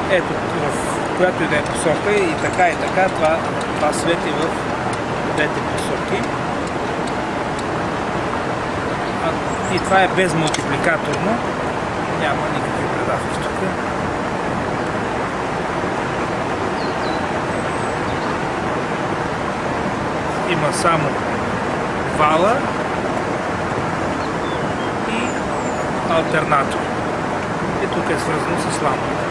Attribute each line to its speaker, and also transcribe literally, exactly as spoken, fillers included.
Speaker 1: ето в която и да е посока, и така и така, това, това свети в двете посоки. А, и това е без мултипликаторно, няма никакви предавки тук. Има само вала и алтернатор. И тук е свързано с лампата.